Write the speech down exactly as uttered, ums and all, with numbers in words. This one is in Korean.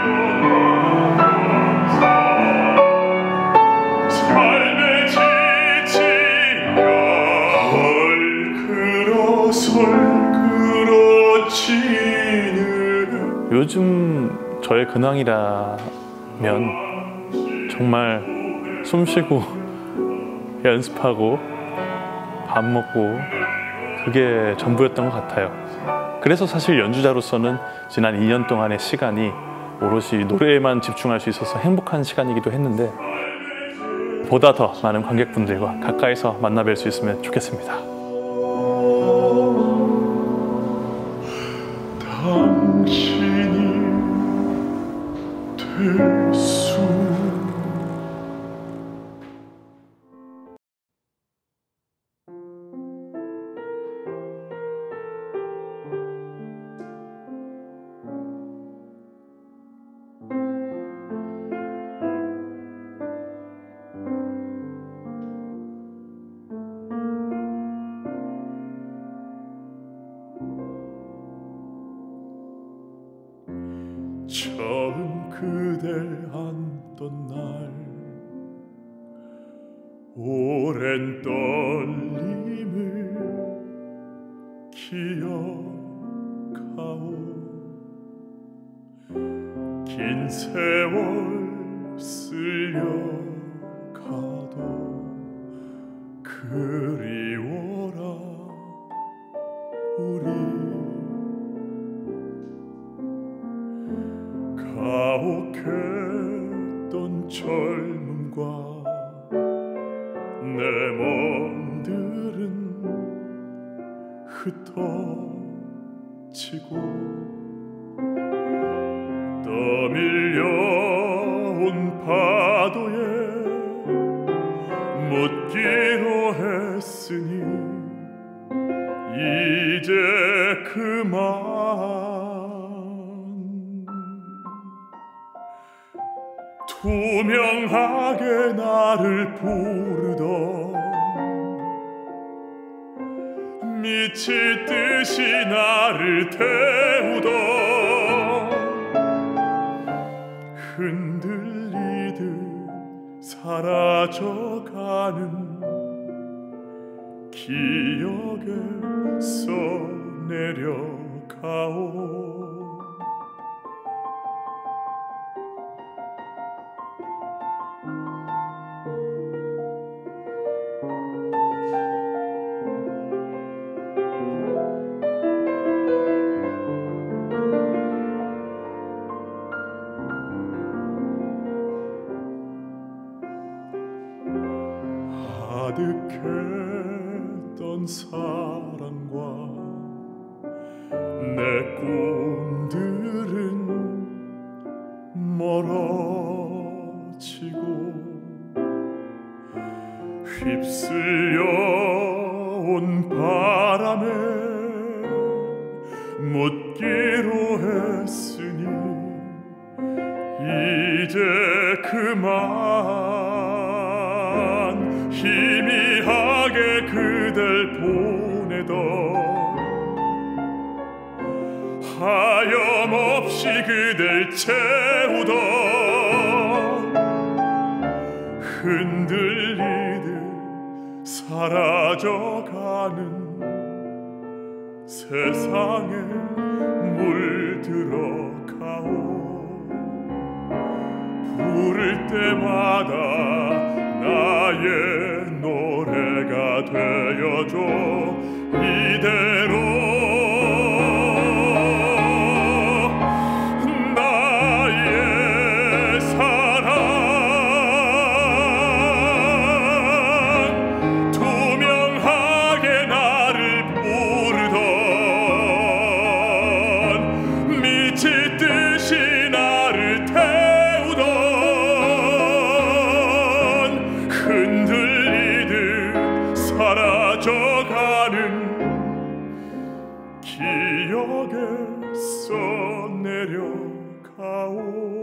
요즘 저의 근황이라면 정말 숨 쉬고 연습하고 밥 먹고 그게 전부였던 것 같아요. 그래서 사실 연주자로서는 지난 이 년 동안의 시간이 오롯이 노래에만 집중할 수 있어서 행복한 시간이기도 했는데 보다 더 많은 관객분들과 가까이서 만나 뵐 수 있으면 좋겠습니다. 당신이 될 수 처음 그댈 안던 날 오랜 떨림을 기억하오. 긴 세월 쓸려가도 그리워라 우리. 가혹했던 젊음과 내 몸들은 흩어지고 떠밀려온 파도에 묻기로 했으니 이제 그만. 투명하게 나를 부르던 미칠 듯이 나를 태우던 흔들리듯 사라져가는 기억에 써내려가오. 가득했던 사랑과 내 꿈들은 멀어지고 휩쓸려온 바람에 묻기로 했으니 이제 그만. 희미하게 그댈 보내던 하염없이 그댈 채우던 흔들리듯 사라져가는 세상에 물들어가오. 부를 때마다 나의 노래가 되어줘. 이대로 나의 사랑 투명하게 나를 부르던 미칠 듯이 나를 태우던 흔들리듯 사라져가는 기억에 써내려가오.